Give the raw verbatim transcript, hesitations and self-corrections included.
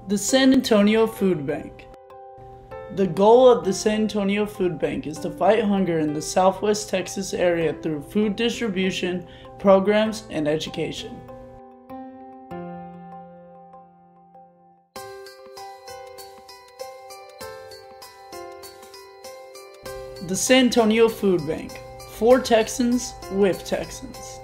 The San Antonio Food Bank. The goal of the San Antonio Food Bank is to fight hunger in the Southwest Texas area through food distribution, programs, and education. The San Antonio Food Bank. For Texans, with Texans.